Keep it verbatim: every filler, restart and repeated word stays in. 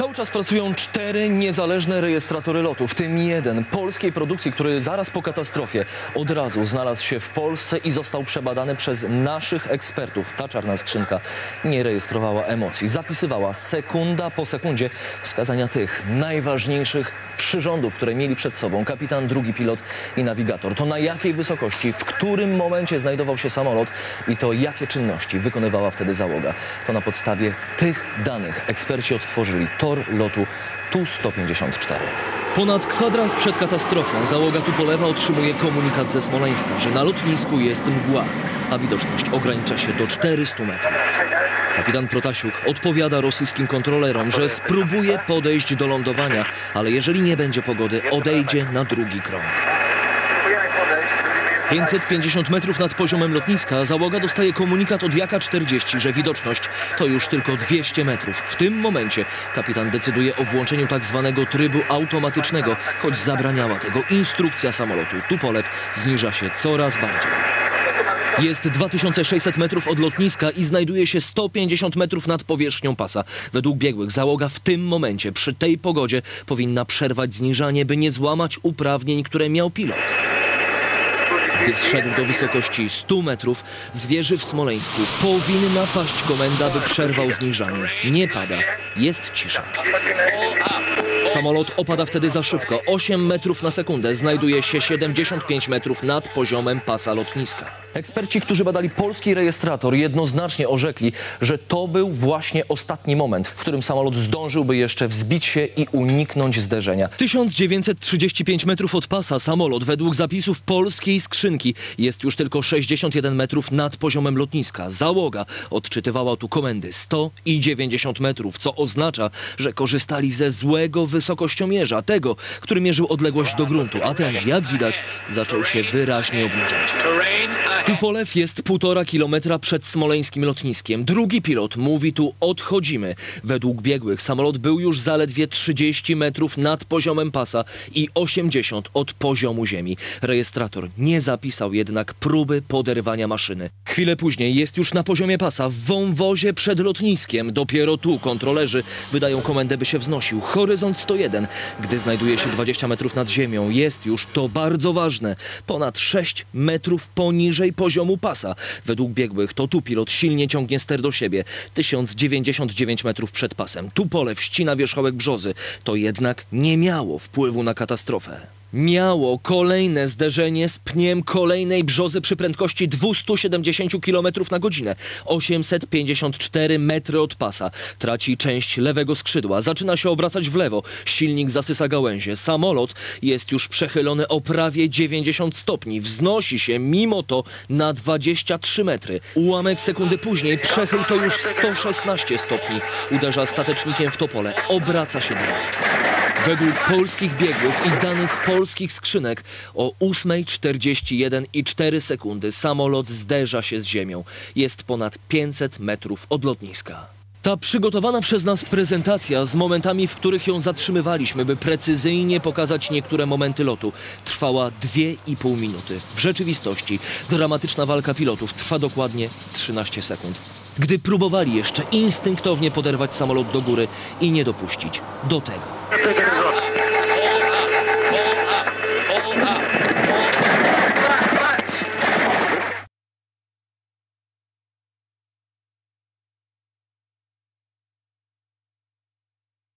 Cały czas pracują cztery niezależne rejestratory lotu, w tym jeden polskiej produkcji, który zaraz po katastrofie od razu znalazł się w Polsce i został przebadany przez naszych ekspertów. Ta czarna skrzynka nie rejestrowała emocji, zapisywała sekunda po sekundzie wskazania tych najważniejszych przyrządów, które mieli przed sobą kapitan, drugi pilot i nawigator. To na jakiej wysokości, w którym momencie znajdował się samolot i to jakie czynności wykonywała wtedy załoga. To na podstawie tych danych eksperci odtworzyli tor lotu Tu sto pięćdziesiąt cztery. Ponad kwadrans przed katastrofą załoga Tupolewa otrzymuje komunikat ze Smoleńska, że na lotnisku jest mgła, a widoczność ogranicza się do czterystu metrów. Kapitan Protasiuk odpowiada rosyjskim kontrolerom, że spróbuje podejść do lądowania, ale jeżeli nie będzie pogody, odejdzie na drugi krąg. pięćset pięćdziesiąt metrów nad poziomem lotniska załoga dostaje komunikat od Jaka czterdzieści, że widoczność to już tylko dwieście metrów. W tym momencie kapitan decyduje o włączeniu tak zwanego trybu automatycznego, choć zabraniała tego instrukcja samolotu. Tupolew zniża się coraz bardziej. Jest dwa tysiące sześćset metrów od lotniska i znajduje się sto pięćdziesiąt metrów nad powierzchnią pasa. Według biegłych załoga w tym momencie, przy tej pogodzie, powinna przerwać zniżanie, by nie złamać uprawnień, które miał pilot. Gdy zszedł do wysokości stu metrów, z wieży w Smoleńsku powinna paść komenda, by przerwał zniżanie. Nie pada, jest cisza. Samolot opada wtedy za szybko. osiem metrów na sekundę, znajduje się siedemdziesiąt pięć metrów nad poziomem pasa lotniska. Eksperci, którzy badali polski rejestrator, jednoznacznie orzekli, że to był właśnie ostatni moment, w którym samolot zdążyłby jeszcze wzbić się i uniknąć zderzenia. tysiąc dziewięćset trzydzieści pięć metrów od pasa samolot według zapisów polskiej skrzynki jest już tylko sześćdziesiąt jeden metrów nad poziomem lotniska. Załoga odczytywała tu komendy sto i dziewięćdziesiąt metrów, co oznacza, że korzystali ze złego wysokościomierza, tego, który mierzył odległość do gruntu, a ten, jak widać, zaczął się wyraźnie obniżać. Tupolew jest półtora kilometra przed smoleńskim lotniskiem. Drugi pilot mówi tu odchodzimy. Według biegłych samolot był już zaledwie trzydzieści metrów nad poziomem pasa i osiemdziesiąt od poziomu ziemi. Rejestrator nie zapisał jednak próby poderwania maszyny. Chwilę później jest już na poziomie pasa w wąwozie przed lotniskiem. Dopiero tu kontrolerzy wydają komendę, by się wznosił. Horyzont sto jeden. Gdy znajduje się dwadzieścia metrów nad ziemią, jest już, to bardzo ważne, ponad sześć metrów poniżej poziomu pasa. Według biegłych to tu pilot silnie ciągnie ster do siebie. tysiąc dziewięćdziesiąt dziewięć metrów przed pasem. Tupolew ścina wierzchołek brzozy. To jednak nie miało wpływu na katastrofę. Miało kolejne zderzenie z pniem kolejnej brzozy przy prędkości dwieście siedemdziesiąt kilometrów na godzinę. osiemset pięćdziesiąt cztery metry od pasa. Traci część lewego skrzydła. Zaczyna się obracać w lewo. Silnik zasysa gałęzie. Samolot jest już przechylony o prawie dziewięćdziesiąt stopni. Wznosi się mimo to na dwadzieścia trzy metry. Ułamek sekundy później przechyl to już sto szesnaście stopni. Uderza statecznikiem w topole. Obraca się dalej. Według polskich biegłych i danych z polskich skrzynek o ósmej czterdzieści jeden i cztery sekundy samolot zderza się z ziemią. Jest ponad pięćset metrów od lotniska. Ta przygotowana przez nas prezentacja z momentami, w których ją zatrzymywaliśmy, by precyzyjnie pokazać niektóre momenty lotu, trwała dwie i pół minuty. W rzeczywistości dramatyczna walka pilotów trwa dokładnie trzynaście sekund. Gdy próbowali jeszcze instynktownie poderwać samolot do góry i nie dopuścić do tego.